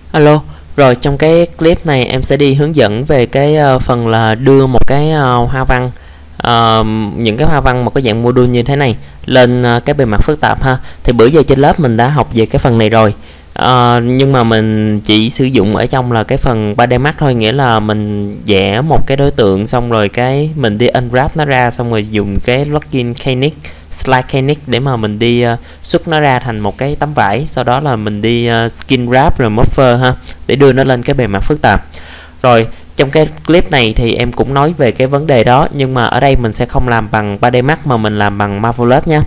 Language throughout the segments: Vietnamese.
Alo, rồi trong cái clip này em sẽ đi hướng dẫn về cái phần là đưa một cái hoa văn, những cái hoa văn một cái dạng module như thế này lên cái bề mặt phức tạp ha. Thì bữa giờ trên lớp mình đã học về cái phần này rồi, nhưng mà mình chỉ sử dụng ở trong là cái phần 3D Max thôi, nghĩa là mình vẽ một cái đối tượng xong rồi cái mình đi unwrap nó ra, xong rồi dùng cái login mechanic, slide mechanic để mà mình đi xuất nó ra thành một cái tấm vải, sau đó là mình đi skin wrap rồi morpher ha, để đưa nó lên cái bề mặt phức tạp. Rồi trong cái clip này thì em cũng nói về cái vấn đề đó, nhưng mà ở đây mình sẽ không làm bằng 3D Max mà mình làm bằng Marvelous nha.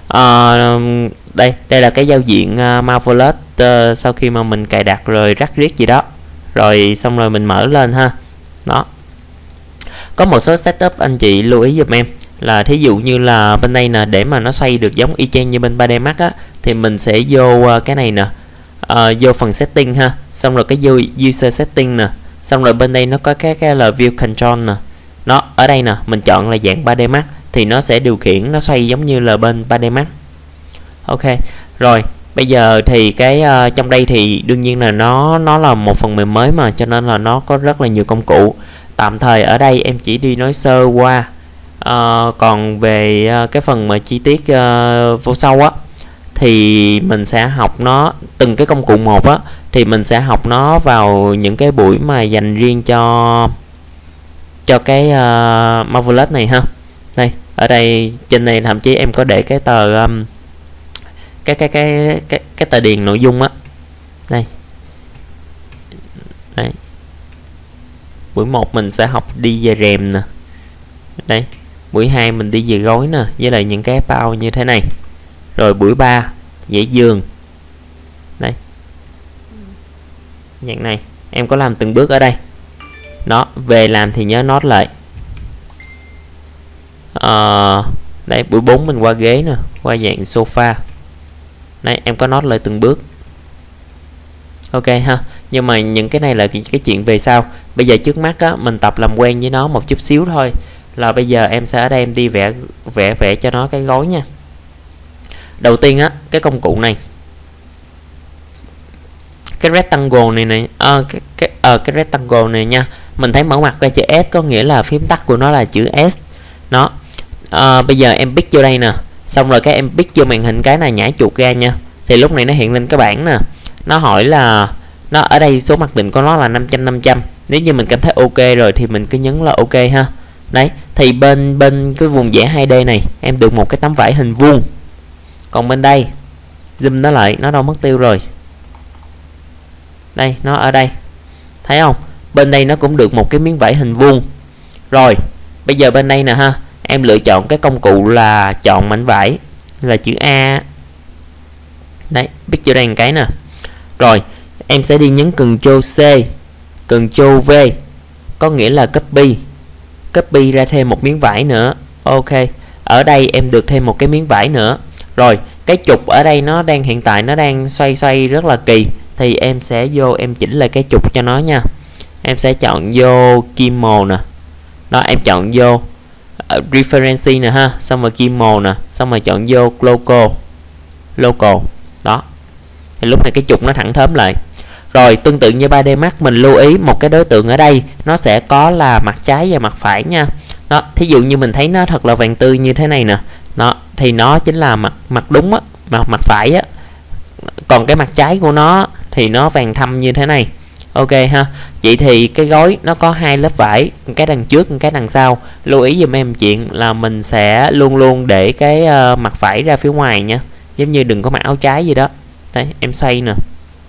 Đây là cái giao diện Marvelous sau khi mà mình cài đặt rồi rắc riết gì đó, rồi xong rồi mình mở lên ha. Đó, có một số setup anh chị lưu ý giùm em là thí dụ như là bên đây nè, để mà nó xoay được giống y chang như bên 3D Max á, thì mình sẽ vô cái này nè, vô phần setting ha, xong rồi cái vô user setting nè, xong rồi bên đây nó có cái là view control nè. Nó ở đây nè, mình chọn là dạng 3D Max thì nó sẽ điều khiển nó xoay giống như là bên 3D Max. Ok, rồi bây giờ thì cái trong đây thì đương nhiên là nó là một phần mềm mới mà, cho nên là nó có rất là nhiều công cụ. Tạm thời ở đây em chỉ đi nói sơ qua, còn về cái phần mà chi tiết vô sâu á thì mình sẽ học nó từng cái công cụ một á, thì mình sẽ học nó vào những cái buổi mà dành riêng cho cái Marvelous này ha. Đây, ở đây trên này thậm chí em có để cái tờ cái tờ điền nội dung á. Đây. Đấy. Buổi 1 mình sẽ học đi về rèm nè. Đây, buổi 2 mình đi về gối nè, với lại những cái bao như thế này. Rồi buổi 3 dãy giường. Đây. Dạng này, em có làm từng bước ở đây. Đó, về làm thì nhớ note lại. Đây, buổi 4 mình qua ghế nè, qua dạng sofa. Đây, em có note lại từng bước. Ok ha, nhưng mà những cái này là cái chuyện về sau. Bây giờ trước mắt á, mình tập làm quen với nó một chút xíu thôi. Là bây giờ em sẽ ở đây em đi vẽ cho nó cái gối nha. Đầu tiên á, cái công cụ này, cái rectangle này cái rectangle này nha, mình thấy mở mặt cái chữ S có nghĩa là phím tắt của nó là chữ S. Nó bây giờ em pick vô đây nè, xong rồi cái em pick vô màn hình cái này, nhảy chuột ra nha, thì lúc này nó hiện lên cái bảng nè. Nó hỏi là nó ở đây số mặc định của nó là 500. Nếu như mình cảm thấy ok rồi thì mình cứ nhấn là ok ha. Đấy, thì bên cái vùng vẽ 2D này em được một cái tấm vải hình vuông. Còn bên đây zoom nó lại, nó đâu mất tiêu rồi. Đây, nó ở đây. Thấy không? Bên đây nó cũng được một cái miếng vải hình vuông. Rồi, bây giờ bên đây nè ha, em lựa chọn cái công cụ là chọn mảnh vải là chữ A. Đấy, pick vô đây một cái nè. Rồi, em sẽ đi nhấn Ctrl C, Ctrl V, có nghĩa là copy ra thêm một miếng vải nữa. Ok, ở đây em được thêm một cái miếng vải nữa. Rồi, cái trục ở đây nó đang hiện tại nó đang xoay rất là kỳ, thì em sẽ vô em chỉnh lại cái trục cho nó nha. Em sẽ chọn vô Gimbal nè. Đó, em chọn vô Reference nè ha, xong rồi Gimbal nè, xong rồi chọn vô Local. Đó, thì lúc này cái trục nó thẳng thớm lại. Rồi tương tự như 3D Max, mình lưu ý một cái đối tượng ở đây nó sẽ có là mặt trái và mặt phải nha. Đó, thí dụ như mình thấy nó thật là vàng tươi như thế này nè, đó thì nó chính là mặt đúng á, mặt phải á. Còn cái mặt trái của nó thì nó vàng thâm như thế này. Ok ha. Vậy thì cái gối nó có hai lớp vải, cái đằng trước cái đằng sau. Lưu ý giùm em chuyện là mình sẽ luôn để cái mặt phải ra phía ngoài nha, giống như đừng có mặc áo trái gì đó. Đấy, em xoay nè.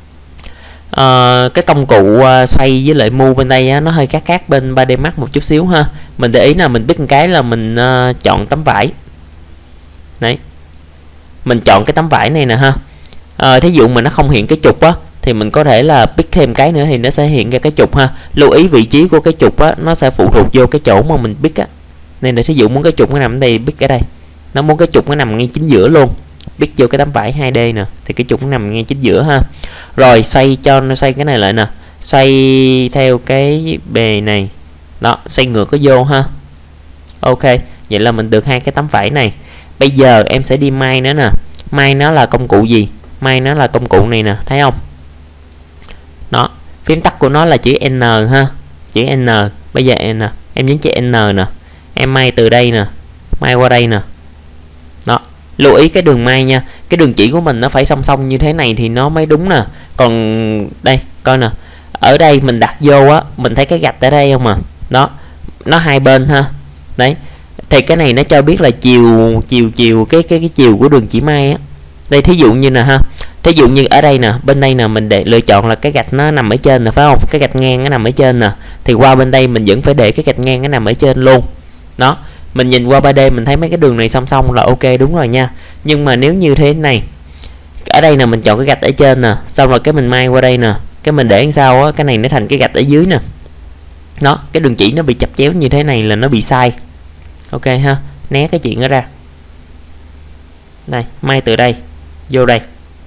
Cái công cụ xoay với lại move bên đây á, nó hơi khác bên 3D Max một chút xíu ha. Mình để ý là mình biết một cái là mình chọn tấm vải. Đấy, mình chọn cái tấm vải này nè ha. Thí dụ mà nó không hiện cái trục á, thì mình có thể là pick thêm cái nữa thì nó sẽ hiện ra cái trục ha. Lưu ý vị trí của cái trục á, nó sẽ phụ thuộc vô cái chỗ mà mình pick á. Nên là thí dụ muốn cái trục nó nằm ở đây, pick ở đây. Nó muốn cái trục nó nằm ngay chính giữa luôn, pick vô cái tấm vải 2D nè, thì cái trục nó nằm ngay chính giữa ha. Rồi xoay cho nó xoay cái này lại nè, xoay theo cái bề này. Đó, xoay ngược cái vô ha. Ok, vậy là mình được hai cái tấm vải này. Bây giờ em sẽ đi may nữa nè. May nó là công cụ gì? May nó là công cụ này nè, thấy không? Đó, phím tắt của nó là chữ N ha, chữ N. Bây giờ N, em nhấn chữ N nè, em may từ đây nè, may qua đây nè. Đó, lưu ý cái đường may nha, cái đường chỉ của mình nó phải song song như thế này thì nó mới đúng nè. Còn đây coi nè, ở đây mình đặt vô á, mình thấy cái gạch ở đây không à, đó, nó hai bên ha. Đấy, thì cái này nó cho biết là chiều cái chiều của đường chỉ may á. Đây thí dụ như nè ha, thí dụ như ở đây nè, bên đây nè, mình để lựa chọn là cái gạch nó nằm ở trên nè, phải không? Cái gạch ngang nó nằm ở trên nè, thì qua bên đây mình vẫn phải để cái gạch ngang nó nằm ở trên luôn. Đó, mình nhìn qua 3D mình thấy mấy cái đường này song song là ok, đúng rồi nha. Nhưng mà nếu như thế này, ở đây nè mình chọn cái gạch ở trên nè, xong rồi cái mình may qua đây nè, cái mình để sao á, cái này nó thành cái gạch ở dưới nè. Đó, cái đường chỉ nó bị chập chéo như thế này là nó bị sai. Ok ha, né cái chuyện đó ra. Đây, may từ đây vô đây.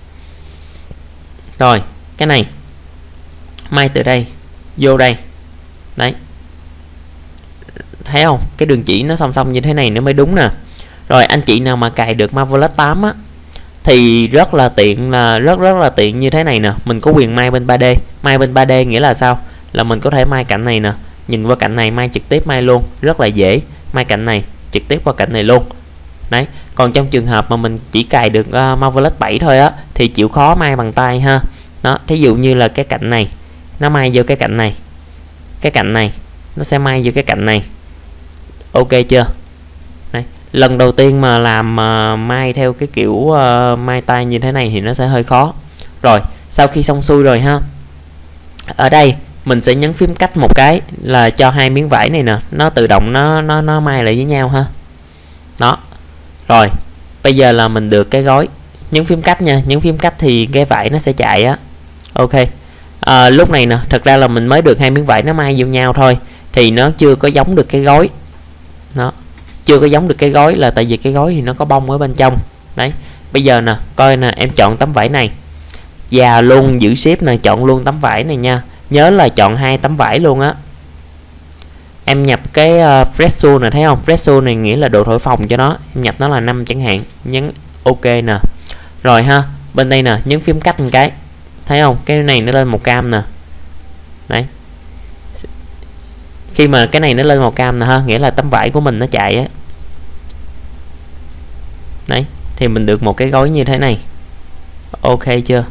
Rồi, cái này may từ đây vô đây. Đấy, thấy không? Cái đường chỉ nó song song như thế này nó mới đúng nè. Rồi anh chị nào mà cài được Marvelous 8 á thì rất là tiện, là rất là tiện như thế này nè. Mình có quyền may bên 3D. May bên 3D nghĩa là sao? Là mình có thể may cạnh này nè, nhìn qua cạnh này may trực tiếp may luôn, rất là dễ. May cạnh này trực tiếp qua cạnh này luôn. Đấy, còn trong trường hợp mà mình chỉ cài được Marvelous 7 thôi á thì chịu khó may bằng tay ha. Đó, thí dụ như là cái cạnh này nó may vô cái cạnh này, cái cạnh này nó sẽ may vô cái cạnh này. Ok chưa? Đấy, lần đầu tiên mà làm may theo cái kiểu may tay như thế này thì nó sẽ hơi khó. Rồi, sau khi xong xuôi rồi ha, ở đây mình sẽ nhấn phím cách một cái là cho hai miếng vải này nè nó tự động nó may lại với nhau ha. Đó, rồi bây giờ là mình được cái gói. Nhấn phím cách nha, nhấn phím cách thì cái vải nó sẽ chạy á. Ok, lúc này nè, thật ra là mình mới được hai miếng vải nó may vô nhau thôi, thì nó chưa có giống được cái gói. Nó chưa có giống được cái gói là tại vì cái gói thì nó có bông ở bên trong. Đấy, bây giờ nè, coi nè, em chọn tấm vải này và luôn giữ ship nè, chọn luôn tấm vải này nha, nhớ là chọn hai tấm vải luôn á. Em nhập cái Fresh này, thấy không? Fresh này nghĩa là độ thổi phồng cho nó, em nhập nó là 5 chẳng hạn, nhấn ok nè. Rồi ha, bên đây nè, nhấn phím cách một cái, thấy không? Cái này nó lên màu cam nè. Đấy, khi mà cái này nó lên màu cam nè ha, nghĩa là tấm vải của mình nó chạy á. Đấy, thì mình được một cái gói như thế này. Ok chưa?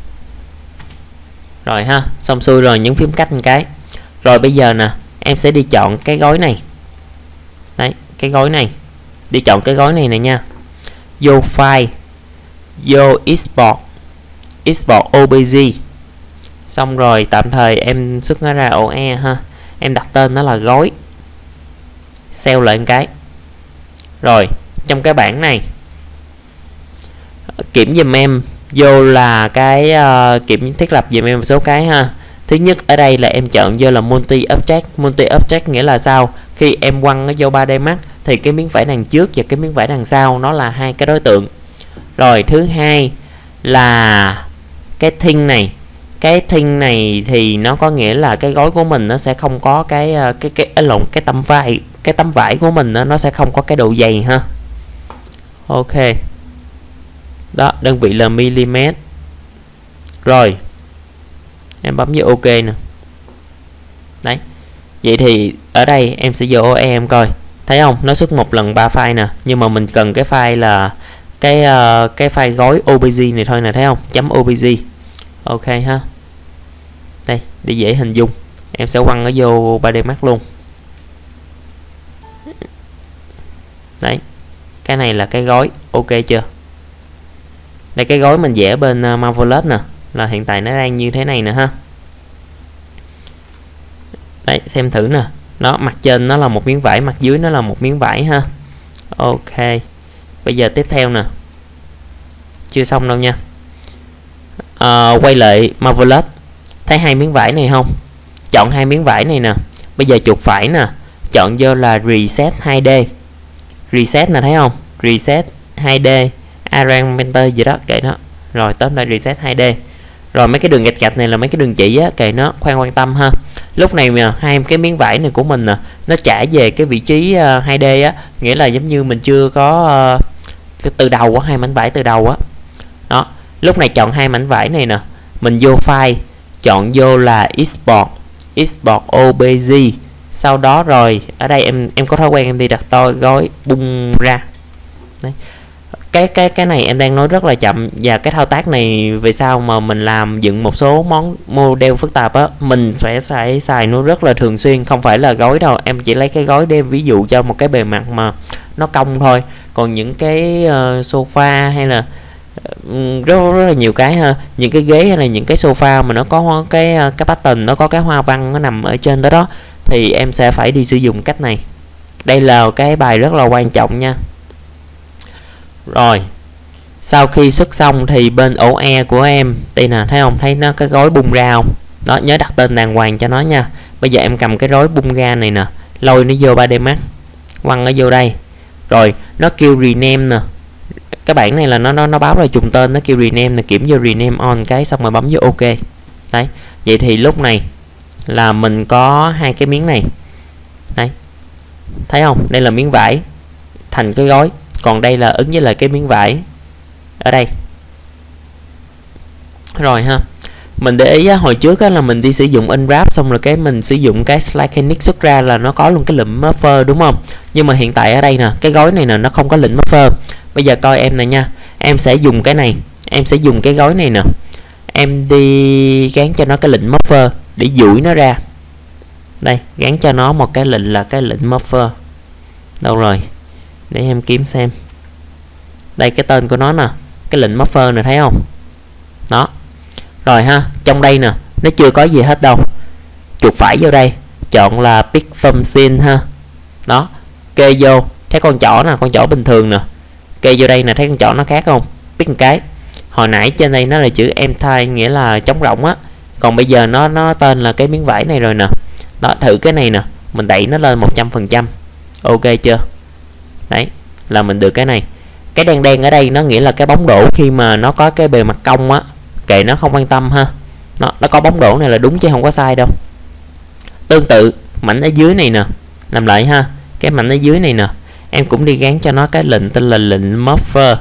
Rồi ha, xong xuôi rồi, nhấn phím cách một cái. Rồi bây giờ nè, em sẽ đi chọn cái gói này. Đấy, cái gói này. Đi chọn cái gói này nè nha. Vô file, vô export, export OBJ. Xong rồi tạm thời em xuất nó ra ổ E ha. Em đặt tên nó là gói. Save lại một cái. Rồi, trong cái bảng này kiểm giùm em vô là cái kiểm thiết lập giùm em một số cái ha. Thứ nhất ở đây là em chọn vô là multi object. Multi object nghĩa là sao? Khi em quăng nó vô 3D Max thì cái miếng vải đằng trước và cái miếng vải đằng sau nó là hai cái đối tượng. Rồi thứ hai là cái thing này. Cái thing này thì nó có nghĩa là cái gói của mình nó sẽ không có cái tấm vải của mình nó sẽ không có cái độ dày ha. Ok. Đó, đơn vị là mm. Rồi em bấm vô ok nè. Đấy, vậy thì ở đây em sẽ vô OE em coi, thấy không, nó xuất một lần 3 file nè, nhưng mà mình cần cái file là cái file gói OBJ này thôi nè, thấy không, .obj. Ok ha, đây để dễ hình dung em sẽ quăng nó vô 3D Max luôn. Đấy, cái này là cái gói. Ok chưa? Đây cái gói mình vẽ bên Marvelous nè, là hiện tại nó đang như thế này nè ha. Đấy, xem thử nè, nó mặt trên nó là một miếng vải, mặt dưới nó là một miếng vải ha. Ok, bây giờ tiếp theo nè, chưa xong đâu nha. Quay lại Marvelous, thấy hai miếng vải này không? Chọn hai miếng vải này nè, bây giờ chuột phải nè, chọn vô là reset 2D. Reset nè, thấy không? Reset 2D, Arrangementer gì đó, kệ nó. Rồi tóm lại reset 2D. Rồi mấy cái đường gạch gạch này là mấy cái đường chỉ á, kệ nó, khoan quan tâm ha. Lúc này mà hai cái miếng vải này của mình nè, nó trả về cái vị trí 2D á, nghĩa là giống như mình chưa có từ đầu á, hai mảnh vải từ đầu á. Đó, lúc này chọn hai mảnh vải này nè, mình vô file, chọn vô là export obj. Sau đó rồi ở đây em có thói quen em đi đặt to gói bung ra. Đấy. Cái này em đang nói rất là chậm, và cái thao tác này về sau mà mình làm dựng một số món model phức tạp á, mình sẽ xài nó rất là thường xuyên, không phải là gói đâu, em chỉ lấy cái gói đem ví dụ cho một cái bề mặt mà nó cong thôi. Còn những cái sofa hay là rất là nhiều cái ha, những cái ghế hay là những cái sofa mà nó có cái pattern, nó có cái hoa văn nó nằm ở trên đó thì em sẽ phải đi sử dụng cách này. Đây là cái bài rất là quan trọng nha. Rồi sau khi xuất xong thì bên ổ E của em đây nè, thấy không, thấy nó cái gói bung ra không đó, nhớ đặt tên đàng hoàng cho nó nha. Bây giờ em cầm cái gói bung ra này nè, lôi nó vô 3D Max, quăng nó vô đây, rồi nó kêu rename nè, cái bảng này là nó báo là trùng tên, nó kêu rename nè, kiểm vô rename on cái xong rồi bấm vô OK. Đấy, vậy thì lúc này là mình có hai cái miếng này. Đấy, thấy không, đây là miếng vải thành cái gói, còn đây là ứng với lại cái miếng vải ở đây. Rồi ha, mình để ý hồi trước là mình đi sử dụng Unwrap xong rồi cái mình sử dụng cái Slide Mechanics xuất ra là nó có luôn cái lụm buffer đúng không, nhưng mà hiện tại ở đây nè, cái gói này nè nó không có lụm buffer. Bây giờ coi em này nha, em sẽ dùng cái này, em sẽ dùng cái gói này nè, em đi gắn cho nó cái lệnh buffer để duỗi nó ra. Đây, gắn cho nó một cái lệnh là cái lệnh buffer. Đâu rồi, để em kiếm xem. Đây cái tên của nó nè, cái lệnh buffer này thấy không đó. Rồi ha, trong đây nè nó chưa có gì hết đâu, chuột phải vô đây chọn là pick from scene ha, đó kê vô, thấy con chỏ nè, con chỏ bình thường nè, kê vô đây nè, thấy con chỏ nó khác không, pick một cái. Hồi nãy trên đây nó là chữ empty, nghĩa là trống rỗng á, còn bây giờ nó tên là cái miếng vải này rồi nè. Đó, thử cái này nè, mình đẩy nó lên 100%, ok chưa. Đấy là mình được cái này. Cái đen đen ở đây nó nghĩa là cái bóng đổ khi mà nó có cái bề mặt cong á, kệ nó không quan tâm ha, nó có bóng đổ này là đúng chứ không có sai đâu. Tương tự mảnh ở dưới này nè, làm lại ha, cái mảnh ở dưới này nè em cũng đi gắn cho nó cái lệnh tên là lệnh buffer.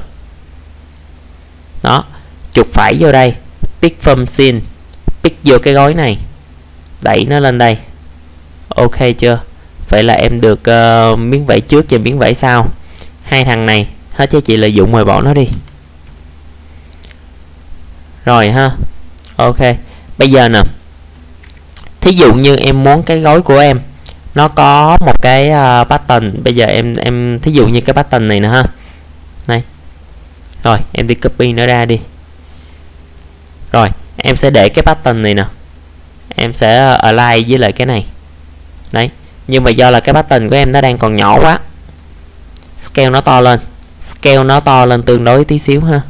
Đó, chuột phải vô đây, pick from scene, pick vô cái gói này, đẩy nó lên đây, ok chưa. Vậy là em được miếng vải trước và miếng vải sau. Hai thằng này hết giá trị lợi dụng rồi, bỏ nó đi. Rồi ha, ok. Bây giờ nè, thí dụ như em muốn cái gói của em nó có một cái pattern. Bây giờ em thí dụ như cái pattern này nè ha, này. Rồi em đi copy nó ra đi. Rồi em sẽ để cái pattern này nè, em sẽ align với lại cái này. Đấy, nhưng mà do là cái pattern của em nó đang còn nhỏ quá, scale nó to lên, scale nó to lên tương đối tí xíu ha.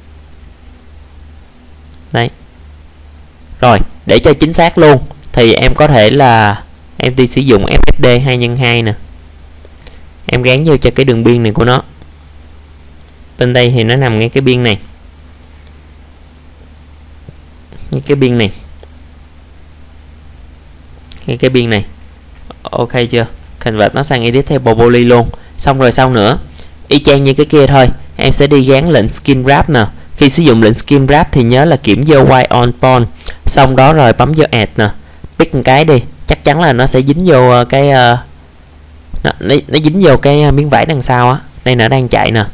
Đấy. Rồi để cho chính xác luôn thì em có thể là em đi sử dụng FFD 2x2 nè, em gắn vô cho cái đường biên này của nó. Bên đây thì nó nằm ngay cái biên này, ngay cái biên này, ngay cái biên này, ok chưa. Convert nó sang edit table poly luôn. Xong rồi sau nữa y chang như cái kia thôi, em sẽ đi gắn lệnh skin wrap nè. Khi sử dụng lệnh skin wrap thì nhớ là kiểm vô white on pawn, xong đó rồi bấm vô add nè, pick một cái đi, chắc chắn là nó sẽ dính vô cái nó dính vô cái miếng vải đằng sau á. Đây nó đang chạy nè,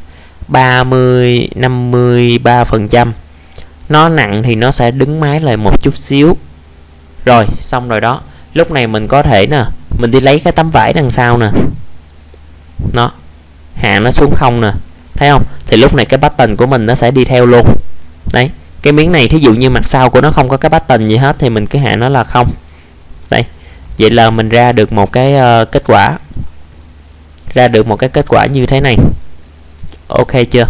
53%. Nó nặng thì nó sẽ đứng mái lại một chút xíu. Rồi xong rồi đó. Lúc này mình có thể nè, mình đi lấy cái tấm vải đằng sau nè, nó hạ nó xuống không nè, thấy không. Thì lúc này cái pattern của mình nó sẽ đi theo luôn. Đấy, cái miếng này thí dụ như mặt sau của nó không có cái pattern gì hết thì mình cứ hạ nó là không. Đây, vậy là mình ra được một cái kết quả, ra được một cái kết quả như thế này, ok chưa.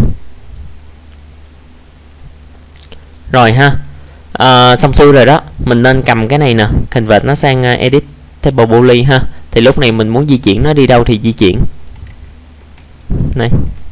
Rồi ha, xong xuôi rồi đó, mình nên cầm cái này nè, convert nó sang edit table poly ha. Thì lúc này mình muốn di chuyển nó đi đâu thì di chuyển. Này,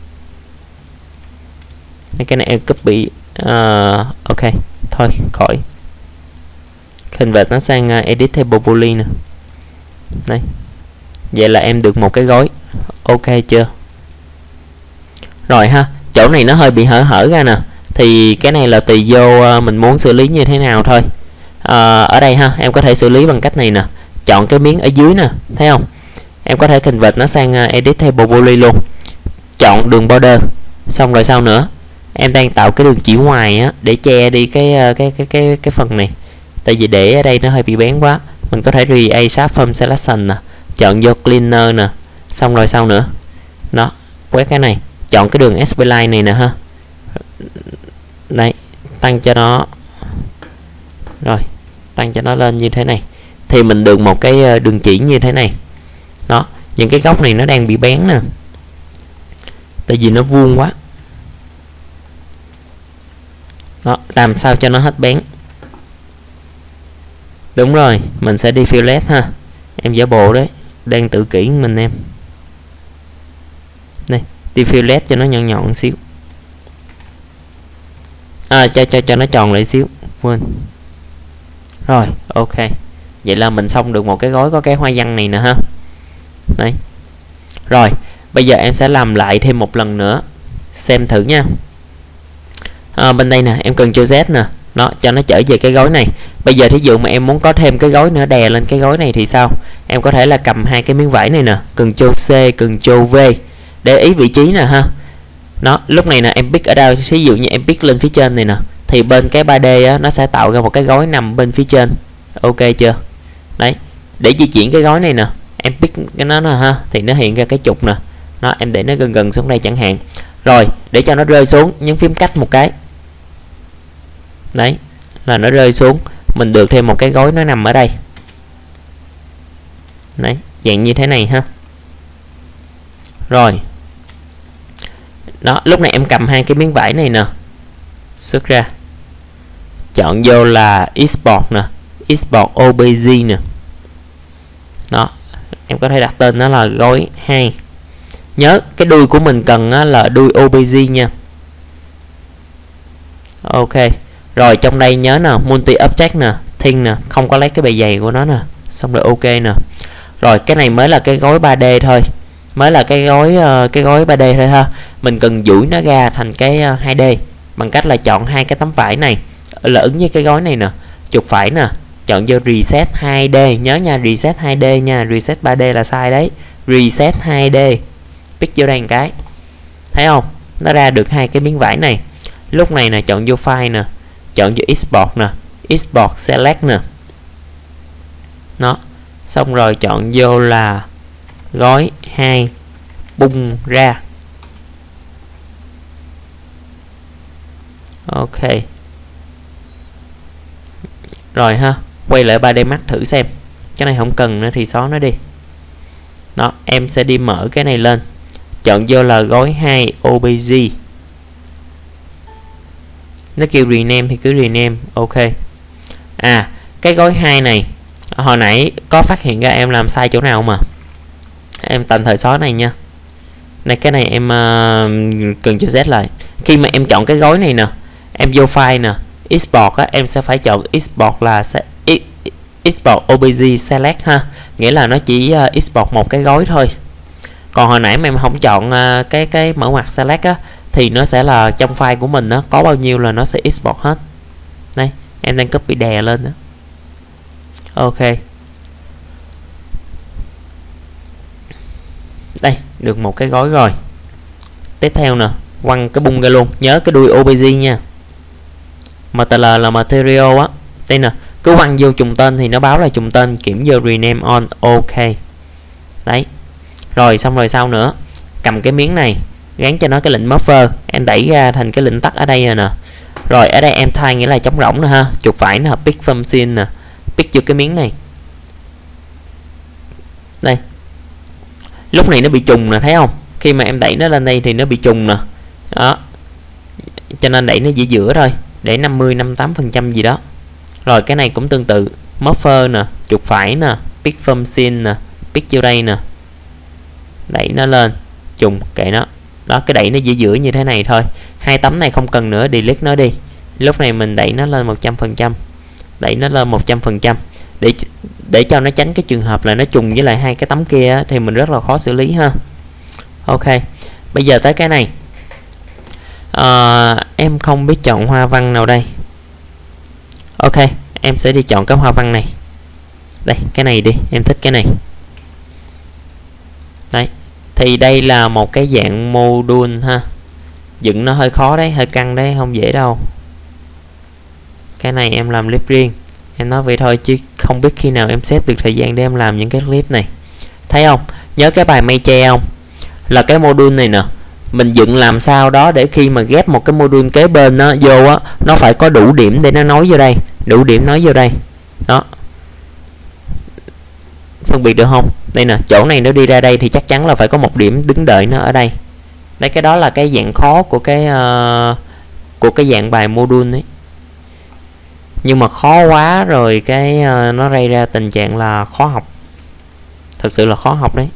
cái này em copy, ok thôi khỏi, convert nó sang edit table poly nè. Đây, vậy là em được một cái gói, ok chưa. Rồi ha, chỗ này nó hơi bị hở ra nè, thì cái này là tùy vô mình muốn xử lý như thế nào thôi. Ở đây ha, em có thể xử lý bằng cách này nè, chọn cái miếng ở dưới nè, thấy không, em có thể convert nó sang edit table poly luôn, chọn đường border, xong rồi sau nữa em đang tạo cái đường chỉ ngoài á để che đi cái phần này, tại vì để ở đây nó hơi bị bén quá. Mình có thể create sharp form selection nè, chọn vô cleaner nè, xong rồi sau nữa nó quét cái này, chọn cái đường spline này nè ha, đây tăng cho nó, rồi tăng cho nó lên như thế này thì mình được một cái đường chỉ như thế này. Đó, những cái góc này nó đang bị bén nè, tại vì nó vuông quá. Đó, làm sao cho nó hết bén. Đúng rồi, mình sẽ đi fillet ha. Em giả bộ đấy, đang tự kỷ mình em. Đây, đi fillet cho nó nhọn nhọn xíu. Cho nó tròn lại xíu, quên. Rồi, ok. Vậy là mình xong được một cái gói có cái hoa văn này nè ha. Đấy. Rồi, bây giờ em sẽ làm lại thêm một lần nữa, xem thử nha. Bên đây nè, em cần cho Z nè, nó cho nó trở về cái gói này. Bây giờ thí dụ mà em muốn có thêm cái gói nữa đè lên cái gói này thì sao? Em có thể là cầm hai cái miếng vải này nè, Ctrl C, Ctrl V, để ý vị trí nè ha. Nó lúc này nè, em pick ở đâu, ví dụ như em pick lên phía trên này nè, thì bên cái 3D á, nó sẽ tạo ra một cái gói nằm bên phía trên. Ok chưa? Đấy, để di chuyển cái gói này nè, em pick cái nó nè ha, thì nó hiện ra cái trục nè. Nó em để nó gần gần xuống đây chẳng hạn. Rồi, để cho nó rơi xuống, nhấn phím cách một cái. Đấy, là nó rơi xuống, mình được thêm một cái gói nó nằm ở đây. Đấy, dạng như thế này ha. Rồi. Đó, lúc này em cầm hai cái miếng vải này nè, xuất ra, chọn vô là export nè, export OBJ nè. Đó, em có thể đặt tên nó là gói 2. Nhớ cái đuôi của mình cần là đuôi OBJ nha. Ok. Rồi trong đây nhớ nè, multi object nè, thing nè, không có lấy cái bề dày của nó nè. Xong rồi ok nè. Rồi cái này mới là cái gói 3D thôi. Mới là cái gói 3D thôi ha. Mình cần duỗi nó ra thành cái 2D bằng cách là chọn hai cái tấm vải này là ứng với cái gói này nè, chuột phải nè, chọn vô reset 2D, nhớ nha, reset 2D nha, reset 3D là sai đấy. Reset 2D. Pick vô đây một cái. Thấy không? Nó ra được hai cái miếng vải này. Lúc này nè, chọn vô file nè, chọn vô export nè, export select nè. Nó. Xong rồi chọn vô là gói 2, bung ra. Ok. Rồi ha, quay lại 3D Max thử xem. Cái này không cần nữa thì xóa nó đi. Đó, em sẽ đi mở cái này lên, chọn vô là gói 2 OBJ. Nó kêu rename thì cứ rename. Ok. Cái gói 2 này hồi nãy có phát hiện ra em làm sai chỗ nào mà. Em tạm thời xóa này nha. Này cái này em cần cho Z lại. Khi mà em chọn cái gói này nè, em vô file nè, export á, em sẽ phải chọn export là export OBJ select ha, nghĩa là nó chỉ export một cái gói thôi. Còn hồi nãy mà em không chọn cái mở ngoặc select á, thì nó sẽ là trong file của mình á, có bao nhiêu là nó sẽ export hết. Đây, em đang copy đè lên đó. Ok. Đây, được một cái gói rồi. Tiếp theo nè, quăng cái bung ra luôn, nhớ cái đuôi OBJ nha. MTL là material á. Đây nè, cứ quăng vô trùng tên thì nó báo là trùng tên, kiểm vô rename on. Ok. Đấy. Rồi xong rồi sao nữa? Cầm cái miếng này, gắn cho nó cái lệnh buffer, em đẩy ra thành cái lệnh tắt ở đây rồi nè. Rồi ở đây em thay nghĩa là trống rỗng nè ha, chuột phải nè, pick from scene nè, pick vô cái miếng này. Đây. Lúc này nó bị trùng nè, thấy không? Khi mà em đẩy nó lên đây thì nó bị trùng nè. Đó. Cho nên đẩy nó giữa giữa thôi, để 50 58% gì đó. Rồi cái này cũng tương tự, buffer nè, chuột phải nè, pick from scene nè, pick vô đây nè. Đẩy nó lên, trùng kệ nó. Đó, cái đẩy nó giữa giữa như thế này thôi. Hai tấm này không cần nữa, delete nó đi. Lúc này mình đẩy nó lên 100%. Đẩy nó lên 100% để cho nó tránh cái trường hợp là nó trùng với lại hai cái tấm kia thì mình rất là khó xử lý ha. Ok. Bây giờ tới cái này. Em không biết chọn hoa văn nào đây. Ok, em sẽ đi chọn cái hoa văn này. Đây, cái này đi, em thích cái này. Đấy, thì đây là một cái dạng module ha. Dựng nó hơi khó đấy, hơi căng đấy, không dễ đâu. Cái này em làm clip riêng. Em nói vậy thôi chứ không biết khi nào em xếp được thời gian để em làm những cái clip này. Thấy không? Nhớ cái bài mây tre không? Là cái module này nè. Mình dựng làm sao đó để khi mà ghép một cái module kế bên nó vô á, nó phải có đủ điểm để nó nối vô đây. Đủ điểm nối vô đây. Đó. Phân biệt được không? Đây nè, chỗ này nó đi ra đây thì chắc chắn là phải có một điểm đứng đợi nó ở đây. Đấy, cái đó là cái dạng khó của cái dạng bài module ấy. Nhưng mà khó quá rồi cái nó gây ra tình trạng là khó học. Thực sự là khó học đấy.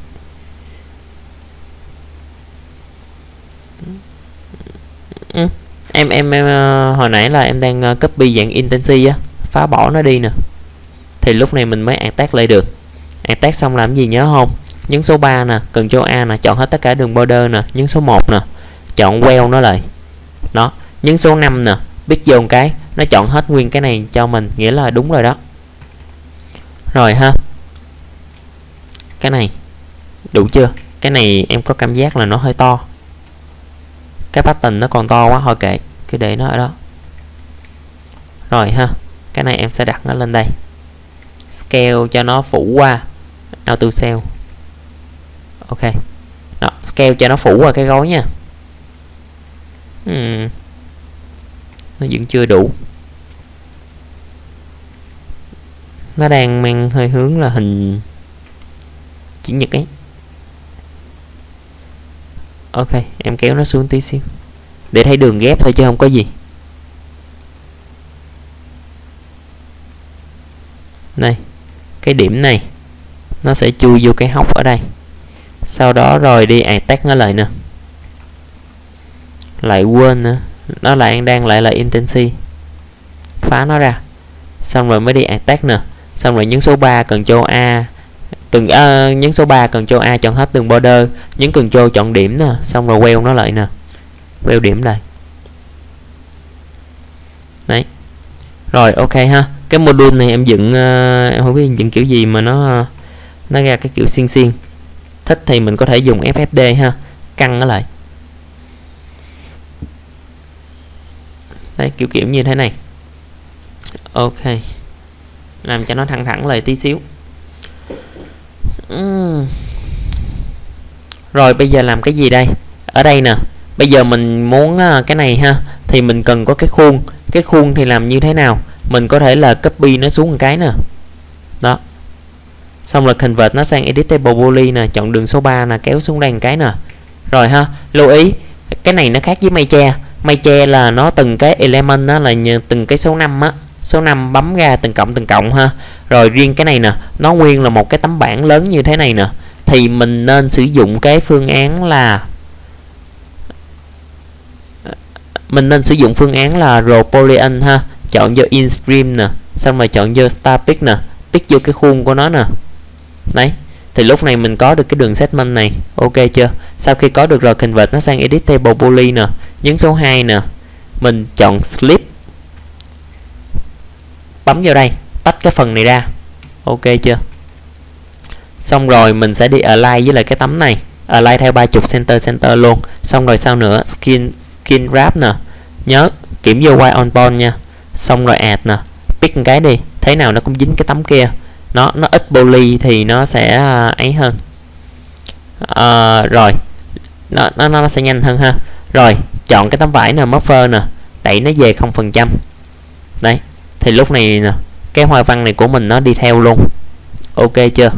Em hồi nãy là em đang copy dạng intensi á, phá bỏ nó đi nè. Thì lúc này mình mới attack lại được. Attack xong làm gì nhớ không? Nhấn số 3 nè, Ctrl A nè, chọn hết tất cả đường border nè, nhấn số 1 nè, chọn well nó lại. Đó, nhấn số 5 nè, biết vô một cái, nó chọn hết nguyên cái này cho mình, nghĩa là đúng rồi đó. Rồi ha. Cái này đủ chưa? Cái này em có cảm giác là nó hơi to. Cái pattern nó còn to quá, thôi kệ, cứ để nó ở đó. Rồi ha. Cái này em sẽ đặt nó lên đây. Scale cho nó phủ qua auto scale. Ok. Đó, scale cho nó phủ qua cái gối nha. Nó vẫn chưa đủ. Nó đang mang hơi hướng là hình chữ nhật ấy. Ok, em kéo nó xuống tí xíu để thấy đường ghép thôi chứ không có gì. Này, cái điểm này nó sẽ chui vô cái hốc ở đây. Sau đó rồi đi attack nó lại nè. Lại quên nữa, nó lại đang lại là intensi. Phá nó ra. Xong rồi mới đi attack nè. Xong rồi nhấn số 3 Ctrl A. Nhấn số 3 Ctrl A chọn hết từng border, nhấn Ctrl chọn điểm nè, xong rồi queo nó lại nè. Queo điểm lại. Đấy. Rồi ok ha. Cái module này em dựng em không biết em dựng kiểu gì mà nó ra cái kiểu xiên xiên. Thích thì mình có thể dùng FFD ha, căng nó lại. Đấy, kiểu như thế này. Ok. Làm cho nó thẳng thẳng lại tí xíu. Rồi bây giờ làm cái gì đây? Ở đây nè. Bây giờ mình muốn cái này ha, thì mình cần có cái khuôn. Cái khuôn thì làm như thế nào? Mình có thể là copy nó xuống một cái nè. Đó. Xong rồi convert nó sang editable poly nè, chọn đường số 3 nè, kéo xuống đây một cái nè. Rồi ha, lưu ý, cái này nó khác với mây tre. Mây tre là nó từng cái element đó là từng cái số 5 á. Số 5 bấm ra từng cộng ha. Rồi riêng cái này nè, nó nguyên là một cái tấm bảng lớn như thế này nè. Thì mình nên sử dụng cái phương án là Raw Polygon ha. Chọn vô InStream nè, xong rồi chọn vô Star Pick nè, pick vô cái khuôn của nó nè. Đấy, thì lúc này mình có được cái đường segment này. Ok chưa? Sau khi có được rồi, convert nó sang editable poly nè, nhấn số 2 nè, mình chọn slip, bấm vào đây, tách cái phần này ra. Ok chưa? Xong rồi mình sẽ đi align với lại cái tấm này, align theo 30 center luôn. Xong rồi sau nữa skin wrap nè, nhớ kiểm vô white on bone nha. Xong rồi add nè, pick một cái đi, thế nào nó cũng dính cái tấm kia. Nó ít poly thì nó sẽ ấy hơn. Rồi nó sẽ nhanh hơn ha. Rồi chọn cái tấm vải nè, buffer nè, đẩy nó về 0%. Đấy, thì lúc này nè, cái hoa văn này của mình nó đi theo luôn. Ok chưa?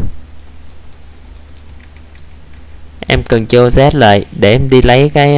Em Ctrl Z lại để em đi lấy cái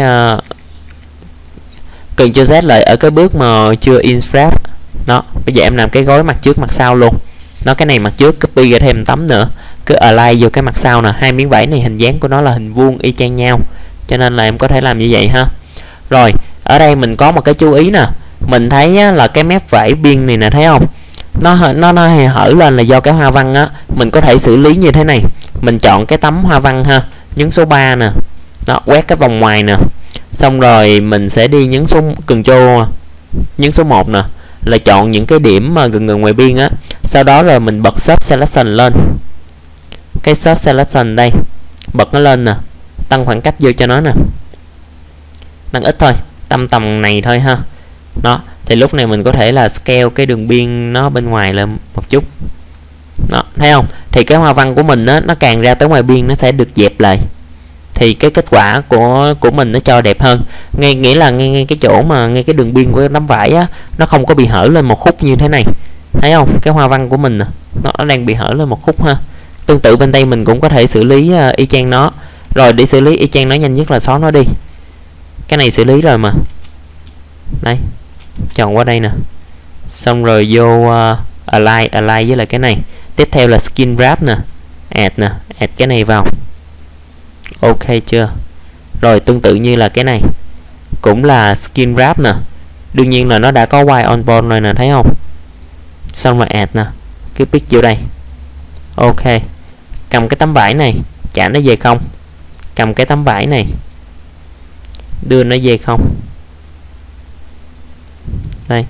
Ctrl Z lại ở cái bước mà chưa insert. Đó, bây giờ em làm cái gối mặt trước mặt sau luôn. Nó cái này mặt trước copy ra thêm tấm nữa, cứ align vô cái mặt sau nè. Hai miếng vải này hình dáng của nó là hình vuông y chang nhau, cho nên là em có thể làm như vậy ha. Rồi ở đây mình có một cái chú ý nè, mình thấy á, là cái mép vải biên này nè, thấy không? Nó hở lên là do cái hoa văn á. Mình có thể xử lý như thế này, mình chọn cái tấm hoa văn ha, nhấn số 3 nè, nó quét cái vòng ngoài nè, xong rồi mình sẽ đi nhấn số Ctrl, nhấn số 1 nè, chọn cái tấm này, ok chưa? Xong rồi mình sẽ đi align vô cái mép vải này nè, là chọn những cái điểm mà gần gần ngoài biên á, sau đó rồi mình bật Shape Selection lên, cái Shape Selection đây, bật nó lên nè, tăng khoảng cách vô cho nó nè, tăng ít thôi, tầm này thôi ha. Đó, thì lúc này mình có thể là scale cái đường biên nó bên ngoài lên một chút. Đó, thấy không? Thì cái hoa văn của mình á, nó càng ra tới ngoài biên nó sẽ được dẹp lại. Thì cái kết quả của mình nó cho đẹp hơn. Nghĩa là ngay cái chỗ mà ngay cái đường biên của tấm vải á, nó không có bị hở lên một khúc như thế này. Thấy không? Cái hoa văn của mình nè, nó đang bị hở lên một khúc ha. Tương tự bên đây mình cũng có thể xử lý y chang nó. Rồi để xử lý y chang nó nhanh nhất là xóa nó đi. Cái này xử lý rồi mà. Đây, chọn qua đây nè, xong rồi vô align với lại cái này. Tiếp theo là skin wrap nè, add cái này vào. Ok chưa? Rồi tương tự như là cái này cũng là skin wrap nè, đương nhiên là nó đã có white on board rồi nè, thấy không? Xong rồi add nè, cứ pick vô đây. Ok, cầm cái tấm vải này chả nó về không, cầm cái tấm vải này đưa nó về không. Đây.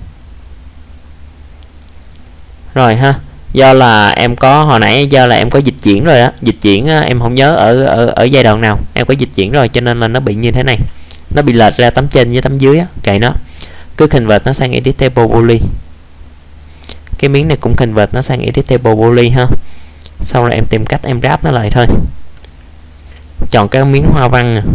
Rồi ha, do là em có hồi nãy do là em có dịch chuyển rồi á, dịch chuyển á, em không nhớ ở giai đoạn nào em có dịch chuyển rồi, cho nên là nó bị như thế này, nó bị lệch ra tấm trên với tấm dưới á. Kệ nó, cứ convert nó sang editable poly, cái miếng này cũng convert nó sang editable poly ha. Sau rồi em tìm cách em wrap nó lại thôi, chọn cái miếng hoa văn nè,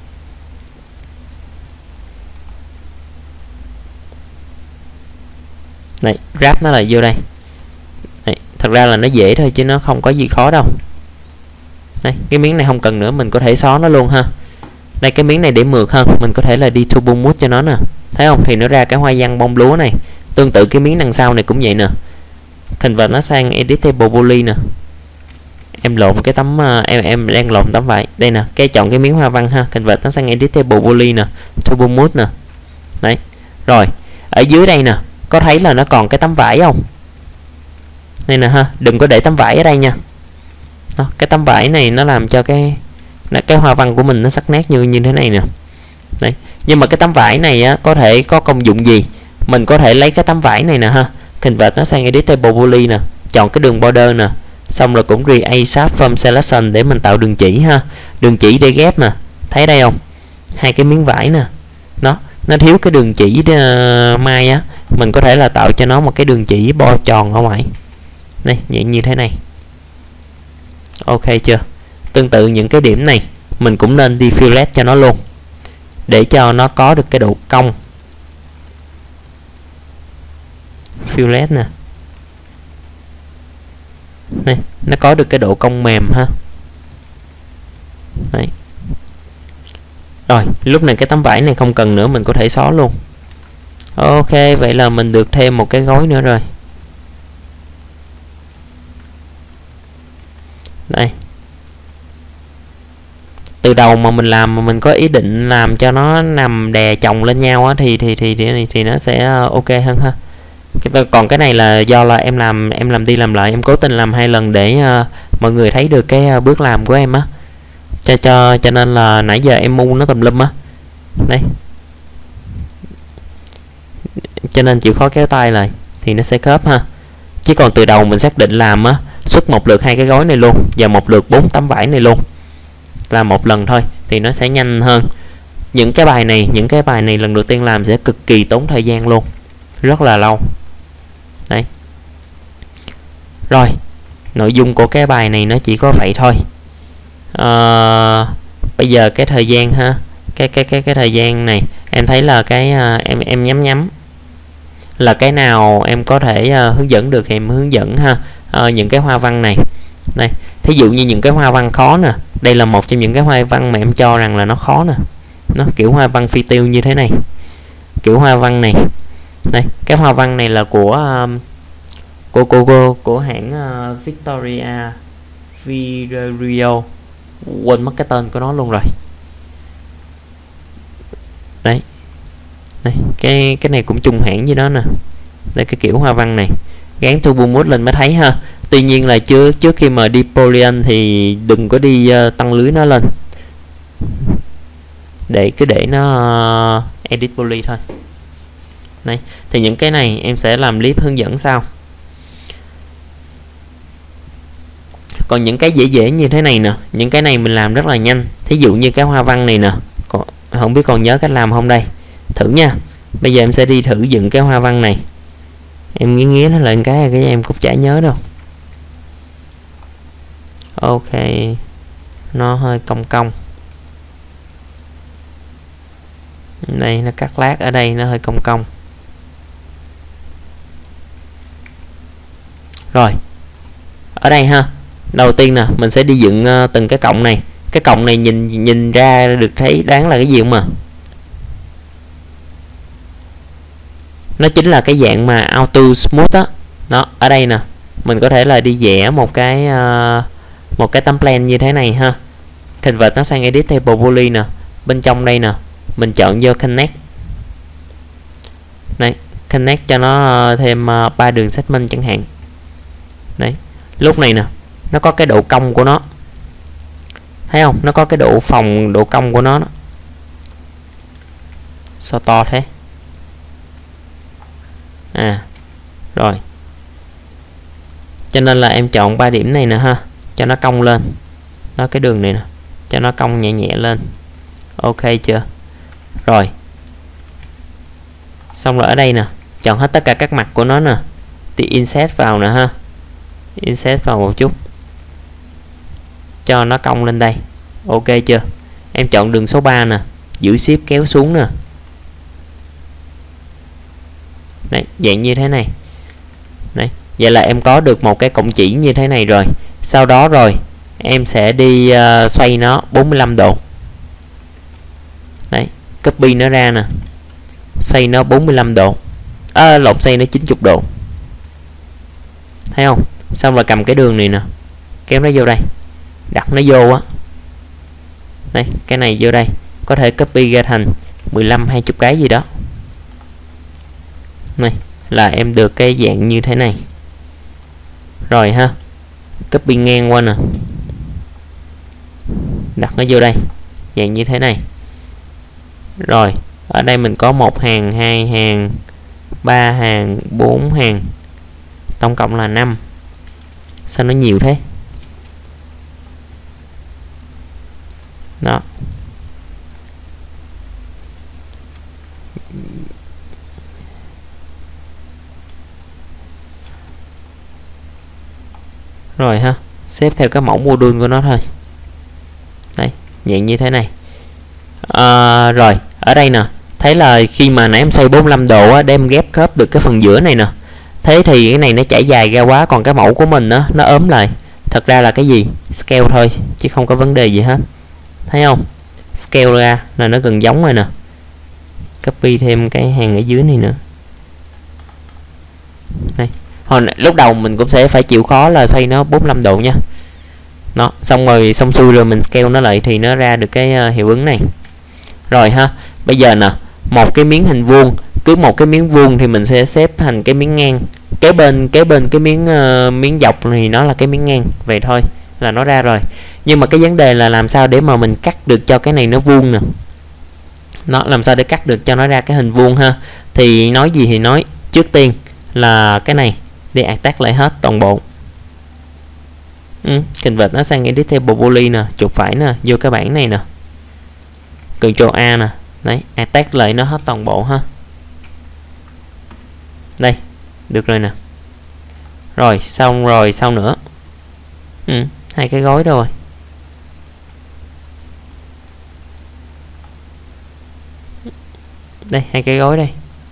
này wrap nó lại vô đây. Đấy, thật ra là nó dễ thôi chứ nó không có gì khó đâu. Đây, cái miếng này không cần nữa, mình có thể xóa nó luôn ha. Đây, cái miếng này để mượt hơn, mình có thể là đi turbo mode cho nó nè, thấy không? Thì nó ra cái hoa văn bông lúa này. Tương tự cái miếng đằng sau này cũng vậy nè, convert nó sang editable poly nè. Em lộn cái tấm em đang lộn tấm vải đây nè, cái chọn cái miếng hoa văn ha, convert nó sang editable poly nè, turbo mode nè. Đấy, rồi ở dưới đây nè, có thấy là nó còn cái tấm vải không? Đây nè ha, đừng có để tấm vải ở đây nha. Đó, cái tấm vải này nó làm cho cái hoa văn của mình nó sắc nét như thế này nè. Đấy, nhưng mà cái tấm vải này á, có thể có công dụng gì? Mình có thể lấy cái tấm vải này nè ha, convert nó sang editable poly nè, chọn cái đường border nè, xong rồi cũng create shape from selection để mình tạo đường chỉ ha, đường chỉ để ghép nè, thấy đây không? Hai cái miếng vải nè, nó thiếu cái đường chỉ mai á, mình có thể là tạo cho nó một cái đường chỉ bo tròn ở ngoài đây, như thế này. Ok chưa? Tương tự những cái điểm này mình cũng nên đi fillet cho nó luôn, để cho nó có được cái độ cong. Fillet nè, này nó có được cái độ cong mềm ha. Đấy. Rồi lúc này cái tấm vải này không cần nữa, mình có thể xóa luôn. Ok, vậy là mình được thêm một cái gối nữa rồi. Đây, từ đầu mà mình làm mà mình có ý định làm cho nó nằm đè chồng lên nhau á, thì nó sẽ ok hơn ha. Còn cái này là do là em làm đi làm lại, em cố tình làm 2 lần để mọi người thấy được cái bước làm của em á, cho nên là nãy giờ em mu nó tùm lum á. Đây, cho nên chịu khó kéo tay lại thì nó sẽ khớp ha. Chứ còn từ đầu mình xác định làm á, xuất một lượt 2 cái gối này luôn và một lượt 4 tấm vải này luôn, làm một lần thôi thì nó sẽ nhanh hơn. Những cái bài này lần đầu tiên làm sẽ cực kỳ tốn thời gian luôn, rất là lâu. Đấy. Rồi, nội dung của cái bài này nó chỉ có vậy thôi. Bây giờ cái thời gian ha, cái thời gian này em thấy là cái em nhắm là cái nào em có thể hướng dẫn được thì em hướng dẫn ha. Những cái hoa văn này, đây, thí dụ như những cái hoa văn khó nè, đây là một trong những cái hoa văn mà em cho rằng là nó khó nè, nó kiểu hoa văn phi tiêu như thế này, kiểu hoa văn này. Đây, cái hoa văn này là của hãng Victoria Villario, quên mất cái tên của nó luôn rồi. Đấy, đây, cái này cũng chung hãng với đó nè. Đây, cái kiểu hoa văn này gán turbo mode lên mới thấy ha. Tuy nhiên là trước khi mà đi polyon thì đừng có đi tăng lưới nó lên, để nó edit poly thôi. Đấy, thì những cái này em sẽ làm clip hướng dẫn sau. Còn những cái dễ dễ như thế này nè, những cái này mình làm rất là nhanh. Thí dụ như cái hoa văn này nè, không biết còn nhớ cách làm không đây? Thử nha. Bây giờ em sẽ đi thử dựng cái hoa văn này. Em nghĩ nó lại cái em cũng chả nhớ đâu. Ok, nó hơi cong cong. Đây nó cắt lát ở đây nó hơi cong cong. Rồi, ở đây ha, đầu tiên nè mình sẽ đi dựng từng cái cọng này. Cái cọng này nhìn ra được thấy đáng là cái gì không mà? Nó chính là cái dạng mà auto smooth á. Nó ở đây nè, mình có thể là đi vẽ một cái template như thế này ha. Convert nó sang editable poly nè. Bên trong đây nè, mình chọn vô connect. Đấy, connect cho nó thêm 3 đường segment chẳng hạn. Đấy, lúc này nè, nó có cái độ cong của nó. Thấy không? Nó có cái độ phồng, độ cong của nó. Sao to thế? Rồi. Cho nên là em chọn 3 điểm này nè ha, cho nó cong lên. Đó, cái đường này nè, cho nó cong nhẹ nhẹ lên. Ok chưa? Rồi. Xong rồi ở đây nè, chọn hết tất cả các mặt của nó nè. Thì insert vào nè ha. Insert vào một chút. Cho nó cong lên đây. Ok chưa? Em chọn đường số 3 nè, giữ shift kéo xuống nè. Đấy, dạng như thế này. Đấy, vậy là em có được một cái cọng chỉ như thế này rồi. Sau đó rồi em sẽ đi xoay nó 45 độ. Đấy, copy nó ra nè, xoay nó 45 độ. Xoay nó 90 độ. Thấy không? Xong rồi cầm cái đường này nè, kéo nó vô đây, đặt nó vô á. Đây, cái này vô đây, có thể copy ra thành 15-20 cái gì đó. Này là em được cái dạng như thế này. Rồi ha, copy ngang qua nè, đặt nó vô đây, dạng như thế này. Rồi, ở đây mình có 1 hàng, 2 hàng, 3 hàng, 4 hàng. Tổng cộng là 5. Sao nó nhiều thế? Đó. Rồi ha, xếp theo cái mẫu module của nó thôi. Đấy, dạng như thế này. Rồi, ở đây nè, thấy là khi mà nãy em xoay 45 độ á, để em ghép khớp được cái phần giữa này nè. Thế thì cái này nó chảy dài ra quá, còn cái mẫu của mình á, nó ốm lại. Thật ra là cái gì? Scale thôi, chứ không có vấn đề gì hết. Thấy không? Scale ra là nó gần giống rồi nè. Copy thêm cái hàng ở dưới này nữa. Đây. Lúc đầu mình cũng sẽ phải chịu khó là xoay nó 45 độ nha. Đó, xong xuôi rồi mình scale nó lại thì nó ra được cái hiệu ứng này. Rồi ha, bây giờ nè, một cái miếng hình vuông, cứ một cái miếng vuông thì mình sẽ xếp thành cái miếng ngang. Kế bên cái miếng dọc thì nó là cái miếng ngang. Vậy thôi là nó ra rồi. Nhưng mà cái vấn đề là làm sao để mà mình cắt được cho cái này nó vuông nè. Nó làm sao để cắt được cho nó ra cái hình vuông ha. Thì nói gì thì nói, trước tiên là cái này đi attach lại hết toàn bộ. Convert nó sang editable poly nè, chuột phải nè, vô cái bảng này nè, Ctrl A nè. Đấy, attach lại nó hết toàn bộ ha. Đây, được rồi nè. Rồi, xong rồi, sau nữa. Hai cái gối đâu rồi? Đây, hai cái gối đây.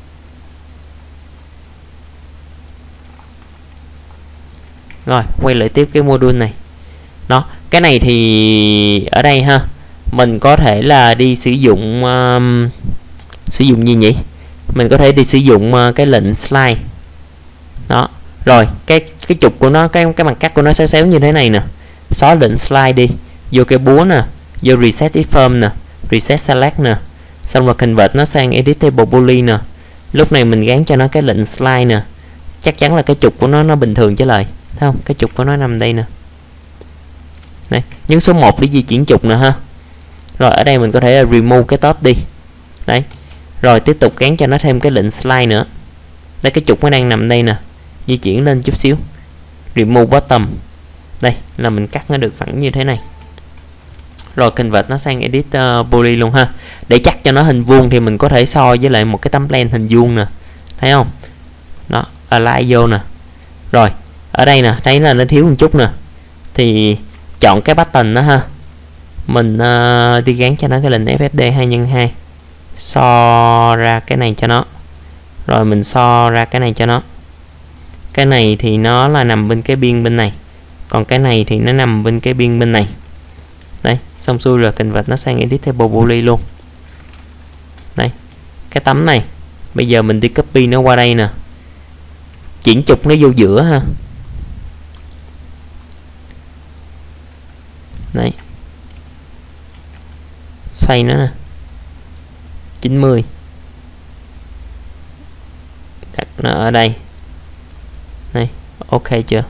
Rồi, quay lại tiếp cái module này. Đó, cái này thì ở đây ha, mình có thể là đi sử dụng gì nhỉ? Mình có thể đi sử dụng cái lệnh slide. Đó. Rồi, cái trục của nó, cái mặt cắt của nó xéo xéo như thế này nè. Xóa lệnh slide đi, vô cái búa nè, vô reset iframe nè, reset select nè. Xong rồi convert nó sang editable poly nè. Lúc này mình gắn cho nó cái lệnh slide nè. Chắc chắn là cái trục của nó bình thường trở lại. Thấy không? Cái trục của nó nằm đây nè. Này, nhấn số 1 để di chuyển trục nè ha. Rồi ở đây mình có thể remove cái top đi. Đấy. Rồi tiếp tục gắn cho nó thêm cái lệnh slide nữa. Đây, cái trục nó đang nằm đây nè, di chuyển lên chút xíu, remove bottom. Đây là mình cắt nó được phẳng như thế này. Rồi convert nó sang edit poly luôn ha. Để chắc cho nó hình vuông thì mình có thể so với lại một cái tấm plan hình vuông nè, thấy không? Đó, align vô nè. Rồi ở đây nè, thấy là nó thiếu một chút nè, thì chọn cái button đó ha, mình đi gắn cho nó cái lệnh FFD 2x2, so ra cái này cho nó, rồi mình so ra cái này cho nó. Cái này thì nó là nằm bên cái biên bên này, còn cái này thì nó nằm bên cái biên bên này. Đây, xong xuôi rồi convert nó sang editable poly luôn. Đây, cái tấm này bây giờ mình đi copy nó qua đây nè, chuyển trục nó vô giữa ha. Đấy, xoay nó nè, 90, đặt nó ở đây. Đây, ok chưa?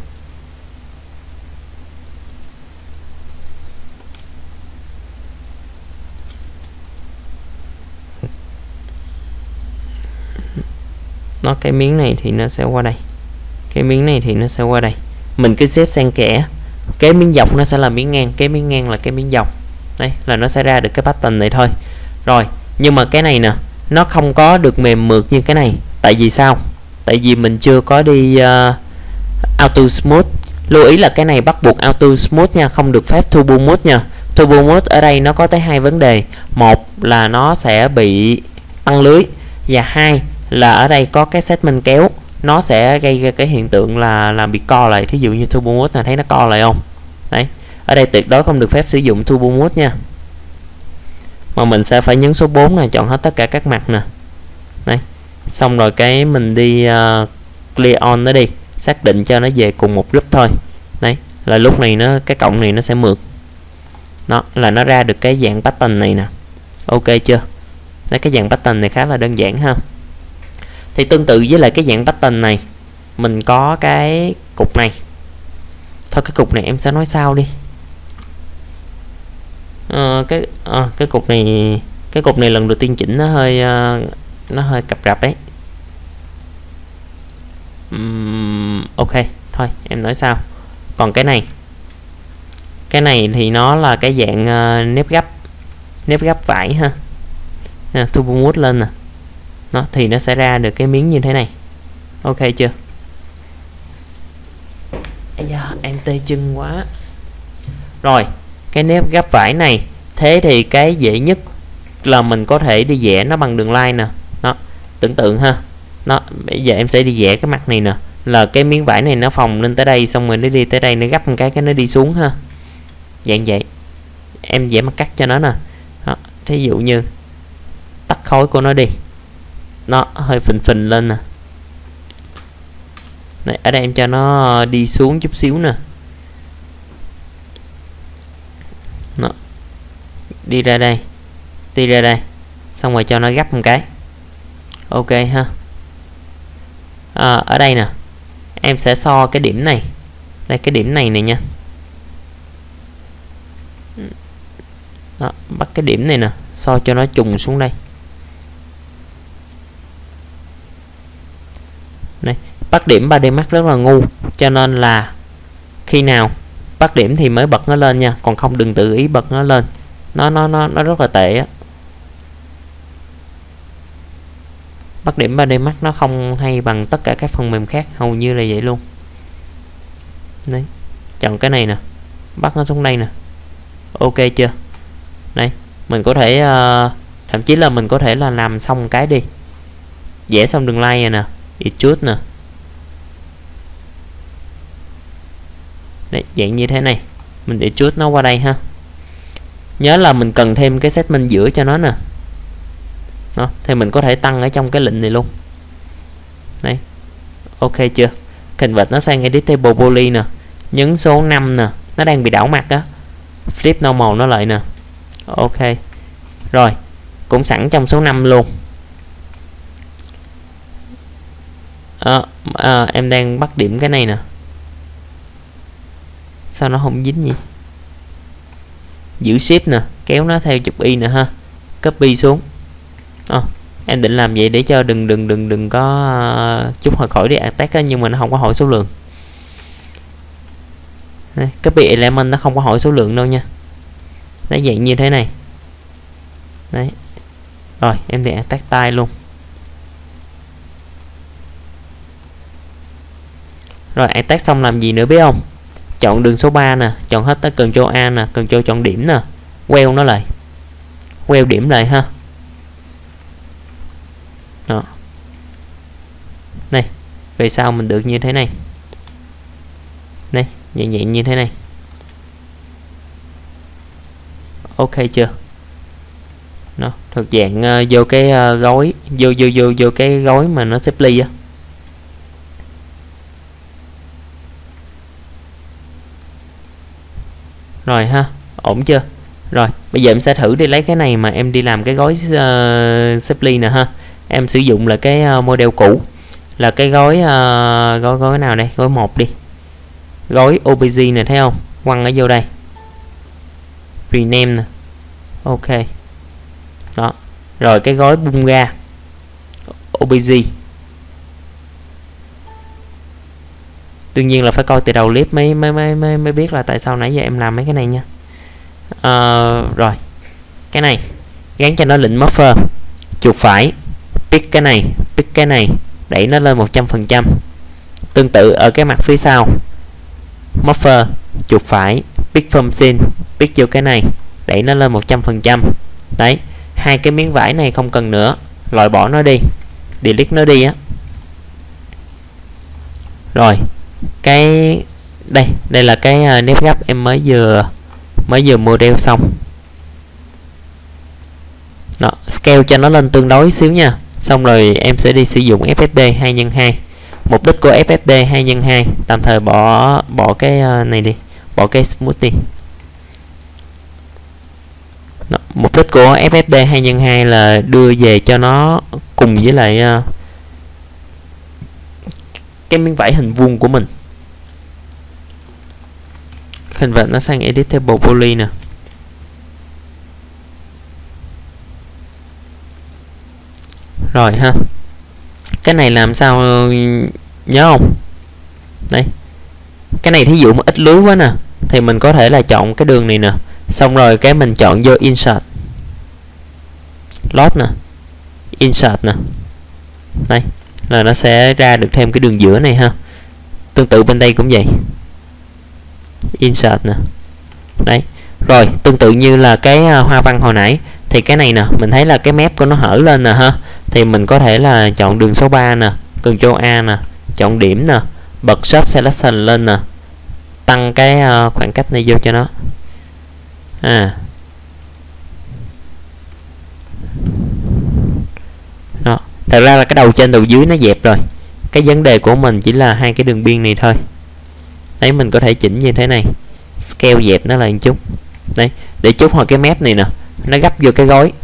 Nó cái miếng này thì nó sẽ qua đây, cái miếng này thì nó sẽ qua đây. Mình cứ xếp xen kẽ, cái miếng dọc nó sẽ là miếng ngang, cái miếng ngang là cái miếng dọc. Đây là nó sẽ ra được cái pattern này thôi. Rồi, nhưng mà cái này nè, nó không có được mềm mượt như cái này. Tại vì sao? Tại vì mình chưa có đi auto smooth. Lưu ý là cái này bắt buộc auto smooth nha, không được phép turbo mode nha. Turbo mode ở đây nó có tới hai vấn đề. Một là nó sẽ bị tăng lưới, và hai là ở đây có cái segment kéo, nó sẽ gây ra cái hiện tượng là bị co lại. Thí dụ như turbo mode là thấy nó co lại không? Đấy, ở đây tuyệt đối không được phép sử dụng turbo mode nha. Mà mình sẽ phải nhấn số 4 này, chọn hết tất cả các mặt nè. Đấy, xong rồi cái mình đi clear on nó đi, xác định cho nó về cùng một group thôi. Đấy, là lúc này nó, cái cộng này nó sẽ mượt. Đó, là nó ra được cái dạng pattern này nè. Ok chưa? Đấy, cái dạng pattern này khá là đơn giản ha. Thì tương tự với lại cái dạng pattern này, mình có cái cục này. Thôi cái cục này em sẽ nói sau đi. Cái cục này lần đầu tiên chỉnh nó hơi cập rập ấy. Ok, thôi em nói sau. Còn cái này thì nó là cái dạng nếp gấp vải ha. Turbo mode lên nè, nó thì nó sẽ ra được cái miếng như thế này. Ok chưa? Ây da, em tê chân quá. Rồi, cái nếp gấp vải này, thế thì cái dễ nhất là mình có thể đi vẽ nó bằng đường line nè. Đó, tưởng tượng ha. Nó bây giờ em sẽ đi vẽ cái mặt này nè, là cái miếng vải này nó phồng lên tới đây, xong rồi nó đi tới đây, nó gấp một cái nó đi xuống ha. Dạng vậy. Em vẽ mặt cắt cho nó nè. Đó, thí dụ như tắt khối của nó đi, nó hơi phình lên nè. Đấy, ở đây em cho nó đi xuống chút xíu nè. Nó đi ra đây, đi ra đây, xong rồi cho nó gấp một cái. Ok ha. Ở đây nè, em sẽ so cái điểm này. Đây, cái điểm này nha. Đó, bắt cái điểm này nè, so cho nó trùng xuống đây. Đây, bắt điểm 3D Max rất là ngu, cho nên là khi nào bắt điểm thì mới bật nó lên nha, còn không đừng tự ý bật nó lên. Nó rất là tệ á. Bắt điểm 3D Max nó không hay bằng tất cả các phần mềm khác, hầu như là vậy luôn. Đấy, chọn cái này nè, bắt nó xuống đây nè. Ok chưa? Đây, mình có thể thậm chí là mình có thể là làm xong cái đi, vẽ xong đường line này nè, extrude nè. Đấy, dạng như thế này, mình extrude nó qua đây ha. Nhớ là mình cần thêm cái segment giữa cho nó nè. Đó, thì mình có thể tăng ở trong cái lệnh này luôn. Đấy, ok chưa? Convert nó sang editable poly nè, nhấn số 5 nè, nó đang bị đảo mặt á, flip normal nó lại nè. Ok, rồi cũng sẵn trong số 5 luôn. Em đang bắt điểm cái này nè, sao nó không dính gì? Giữ shift nè, kéo nó theo chục y nè ha, copy xuống. Em định làm vậy để cho đừng có chút hồi khỏi đi attack á, nhưng mà nó không có hỏi số lượng. Đây, copy element nó không có hỏi số lượng đâu nha. Đấy, dạng như thế này. Đấy. Rồi em thì attack style luôn. Rồi attack xong làm gì nữa biết không? Chọn đường số 3 nè, chọn hết tới Ctrl A nè, Ctrl chọn điểm nè, queo nó lại, queo điểm lại ha. Đó. Này, về sau mình được như thế này. Đây, dạng như thế này. Ok chưa? Nó thuộc dạng vô cái gói, vô cái gói mà nó xếp ly á. Rồi ha, ổn chưa? Rồi, bây giờ em sẽ thử đi lấy cái này mà em đi làm cái gói xếp ly nè ha. Em sử dụng là cái model cũ, là cái gói gói nào đây? Gói 1 đi. Gói OBG này thấy không? Quăng ở vô đây. Rename nè. Ok. Đó. Rồi cái gói bung ra OBG. Đương nhiên là phải coi từ đầu clip mới biết là tại sao nãy giờ em làm mấy cái này nha. Rồi cái này gắn cho nó lệnh buffer, chuột phải pick cái này đẩy nó lên 100%. Tương tự ở cái mặt phía sau, buffer, chuột phải pick from scene, pick vô cái này đẩy nó lên 100%. Đấy, hai cái miếng vải này không cần nữa, loại bỏ nó đi, delete nó đi á. Rồi cái đây là cái nếp gấp em mới vừa model xong. Đó, scale cho nó lên tương đối xíu nha. Xong rồi em sẽ đi sử dụng FFD 2x2. Mục đích của FFD 2x2 tạm thời bỏ cái này đi, bỏ cái smooth đi. Đó, mục đích của FFD 2x2 là đưa về cho nó cùng với lại cái miếng vải hình vuông của mình. Convert nó sang editable poly nè. Rồi ha, cái này làm sao nhớ không? Đây, cái này thí dụ mà ít lưới quá nè thì mình có thể là chọn cái đường này nè, xong rồi cái mình chọn vô insert load nè, insert nè. Đây là nó sẽ ra được thêm cái đường giữa này ha. Tương tự bên đây cũng vậy, insert nè. Đấy, rồi tương tự như là cái hoa văn hồi nãy thì cái này nè, mình thấy là cái mép của nó hở lên nè ha, thì mình có thể là chọn đường số 3 nè, Ctrl A nè, chọn điểm nè, bật Sharp Selection lên nè, tăng cái khoảng cách này vô cho nó. Đó. Thật ra là cái đầu trên đầu dưới nó dẹp rồi, cái vấn đề của mình chỉ là hai cái đường biên này thôi. Đấy, mình có thể chỉnh như thế này, scale dẹp nó lại một chút. Đấy, để chút hồi cái mép này nè nó gấp vô cái gói.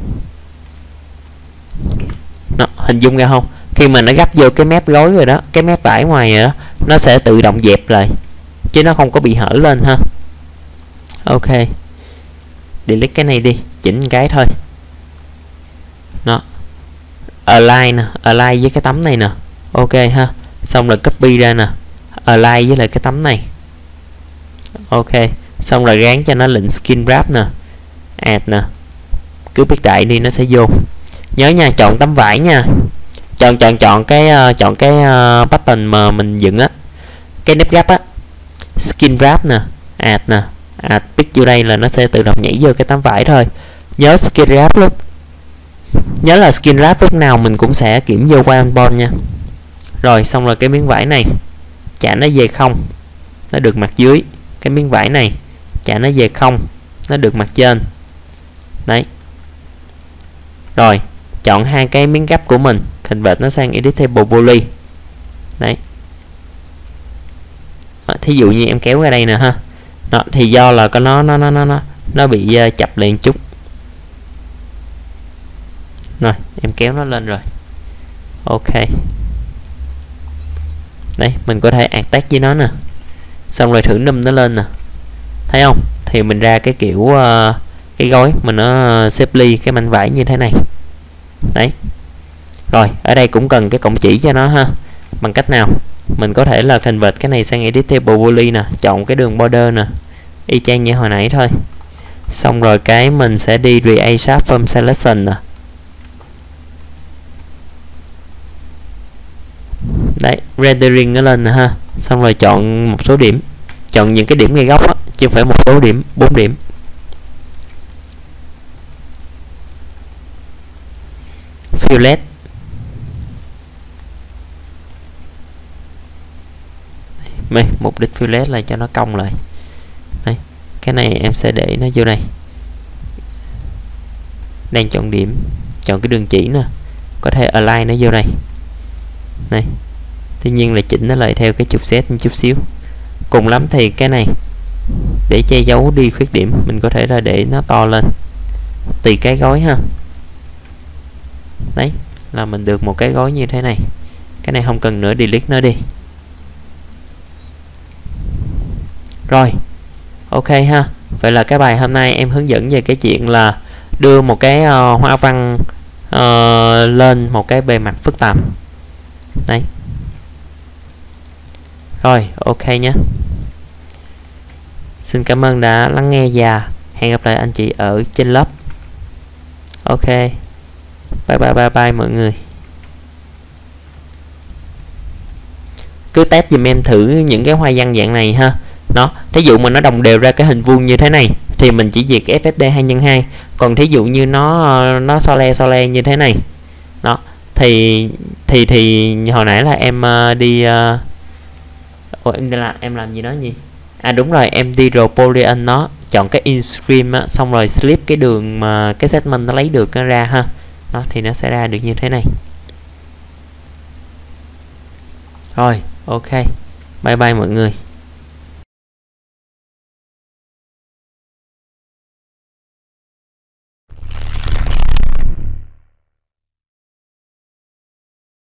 Đó, hình dung ra không? Khi mà nó gấp vô cái mép gói rồi đó, cái mép vải ngoài rồi đó, nó sẽ tự động dẹp lại chứ nó không có bị hở lên ha. Ok, delete cái này đi, chỉnh cái thôi. Đó, align nè, align với cái tấm này nè. Ok ha, xong rồi copy ra nè, align với lại cái tấm này. Ok, xong rồi gán cho nó lệnh skin wrap nè, add nè, cứ pick đại đi nó sẽ vô. Nhớ nha, chọn tấm vải nha, chọn cái button mà mình dựng á, cái nếp gấp á, skin wrap nè, add pick vô đây là nó sẽ tự động nhảy vô cái tấm vải thôi. Nhớ skin wrap là skin wrap lúc nào mình cũng sẽ kiểm vô qua onboard nha. Rồi xong rồi cái miếng vải này chả nó về không, nó được mặt dưới. Cái miếng vải này chả nó về không, nó được mặt trên. Đấy, rồi chọn hai cái miếng gấp của mình, convert nó sang editable poly. Đấy, thí dụ như em kéo ra đây nè ha. Đó, thì do là có nó bị chập lên chút. Rồi em kéo nó lên rồi. Ok, đấy, mình có thể attach với nó nè, xong rồi thử num nó lên nè, thấy không? Thì mình ra cái kiểu cái gói mà nó xếp ly cái mảnh vải như thế này. Đấy, Rồi ở đây cũng cần cái cổng chỉ cho nó ha. Bằng cách nào? Mình có thể là convert cái này sang editable poly nè, chọn cái đường border nè, y chang như hồi nãy thôi. Xong rồi cái mình sẽ đi create shape from selection nè. Đấy, rendering nó lên nè ha. Xong rồi chọn một số điểm, chọn những cái điểm ngay góc á, chứ không phải một số điểm, 4 điểm. Fillet. Mục đích fillet là cho nó cong lại. Đây, cái này em sẽ để nó vô đây. Đang chọn điểm, chọn cái đường chỉ nè, có thể align nó vô đây. Này, tuy nhiên là chỉnh nó lại theo cái trục Z một chút xíu. Cùng lắm thì cái này để che giấu đi khuyết điểm, mình có thể là để nó to lên tùy cái gói ha. Đấy, là mình được một cái gói như thế này. Cái này không cần nữa, delete nó đi. Rồi, ok ha. Vậy là cái bài hôm nay em hướng dẫn về cái chuyện là đưa một cái hoa văn lên một cái bề mặt phức tạp. Đấy. Rồi, ok nhé. Xin cảm ơn đã lắng nghe và hẹn gặp lại anh chị ở trên lớp. Ok. Bye bye bye bye mọi người. Cứ test giùm em thử những cái hoa văn dạng này ha. Đó, thí dụ mà nó đồng đều ra cái hình vuông như thế này thì mình chỉ việc FSD 2x2. Còn thí dụ như nó so le như thế này. Đó, thì hồi nãy là em em làm gì đó nhỉ? À đúng rồi, em đi rồi polygon nó, chọn cái inscript á, xong rồi slip cái đường mà cái segment nó lấy được nó ra ha. Đó thì nó sẽ ra được như thế này. Rồi, ok. Bye bye mọi người.